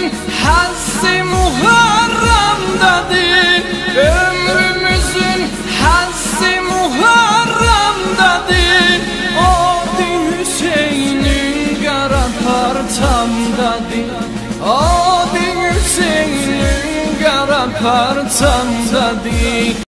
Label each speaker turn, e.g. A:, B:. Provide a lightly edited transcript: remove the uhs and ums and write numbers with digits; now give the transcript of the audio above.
A: hazzi Muharramdadır. Ömrümüzün hazzi Muharramdadır. Adi Hüseyin'in qara parçamdadır. Adi Hüseyin'in qara parçamdadır.